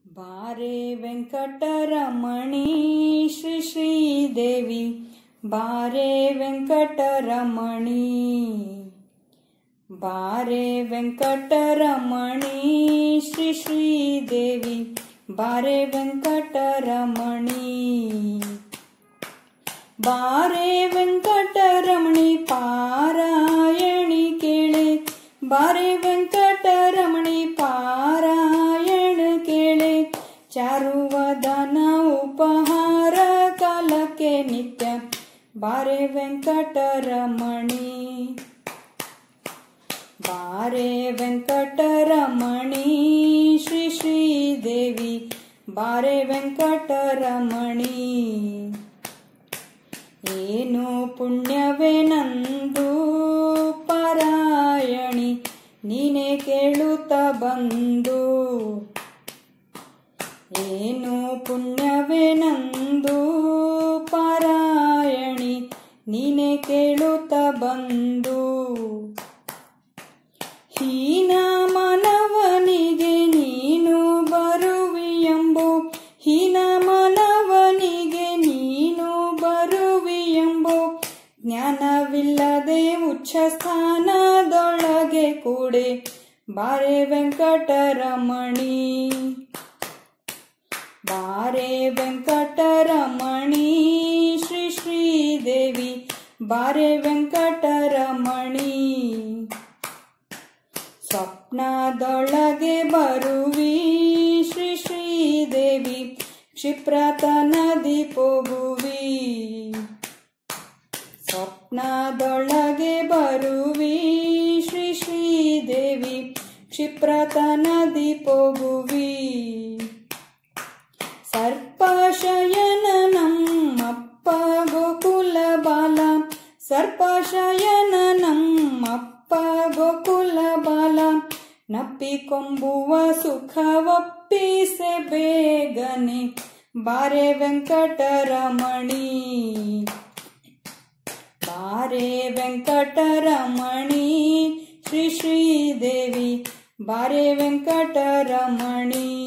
ಬಾರೆ ವೆಂಕಟರಮಣಿ ಶ್ರೀ ಶ್ರೀದೇವಿ ಬಾರೆ ವೆಂಕಟರಮಣಿ ಬಾರೆ ವೆಂಕಟರಮಣಿ ಶ್ರೀ ಶ್ರೀದೇವಿ ಬಾರೆ ವೆಂಕಟರಮಣಿ ಬಾರೆ ವೆಂಕಟರಮಣಿ ಪಾರಾಯಣಿ ಕೇಳೆ ಬಾರೆ ವೆಂಕಟರಮಣಿ ಪಾರಾಯಣ ಕೇಳೆ ಚಾರುವದನ ಉಪಹಾರ ಕಾಲಕ್ಕೆ ನಿತ್ಯ ಬಾರೆ ವೆಂಕಟರಮಣಿ ಬಾರೆ ವೆಂಕಟರಮಣಿ ಶ್ರೀ ಶ್ರೀದೇವಿ ಬಾರೆ ವೆಂಕಟರಮಣಿ ಏನು ಪುಣ್ಯವೇ ನಂದು ಪಾರಾಯಣಿ ನೀನೇ ಕೇಳುತ್ತ ಬಂದು ಏನು ಪುಣ್ಯವೇ ನಂದು ಪಾರಾಯಣಿ ನೀನೇ ಕೇಳುತ್ತ ಬಂದು ಹೀನ ಮಾನವನಿಗೆ ನೀನು ಬರುವಿಯೆಂಬೋ ಹೀನ ಮಾನವನಿಗೆ ನೀನು ಬರುವಿಯೆಂಬೋ ಜ್ಞಾನವಿಲ್ಲದೆ ಉಚ್ಚ ಸ್ಥಾನದೊಳಗೆ ಕೂಡೆ ಬಾರೆ ವೆಂಕಟರಮಣಿ ಬಾರೆ ವೆಂಕಟರಮಣಿ ಶ್ರೀ ಶ್ರೀದೇವಿ ಬಾರೆ ವೆಂಕಟರಮಣಿ ಸ್ವಪ್ನದೊಳಗೆ ಬರುವಿ ಶ್ರೀ ಶ್ರೀದೇವಿ ಕ್ಷಿಪ್ರತ ನದಿ ಪೋಗುವಿ ಸ್ವಪ್ನದೊಳಗೆ ಬರುವಿ ಶ್ರೀ ಶ್ರೀದೇವಿ ಕ್ಷಿಪ್ರತ ನದಿ ಪೋಗುವಿ ಸರ್ಪಶಯನ ನಮ್ಮಪ್ಪ ಗೋಕುಲ ಬಾಲ ಸರ್ಪಶಯನ ನಮ್ಮಪ್ಪ ಗೋಕುಲ ಬಾಲ ನಪ್ಪಿಕೊಂಬುವ ಸುಖವಪ್ಪಿಸೆ ಬೇಗನೆ ಬಾರೆ ವೆಂಕಟರಮಣಿ ಬಾರೆ ವೆಂಕಟರಮಣಿ ಶ್ರೀ ಶ್ರೀದೇವಿ ಬಾರೆ ವೆಂಕಟರಮಣಿ